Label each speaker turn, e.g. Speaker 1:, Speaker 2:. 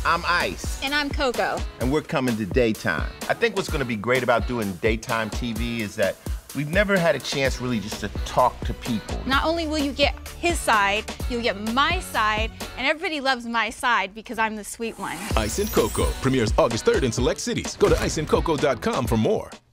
Speaker 1: I'm Ice.
Speaker 2: And I'm Coco.
Speaker 1: And we're coming to daytime. I think what's gonna be great about doing daytime TV is that we've never had a chance really just to talk to people.
Speaker 2: Not only will you get his side, you'll get my side, and everybody loves my side because I'm the sweet one.
Speaker 3: Ice and Coco premieres August 3rd in select cities. Go to iceandcoco.com for more.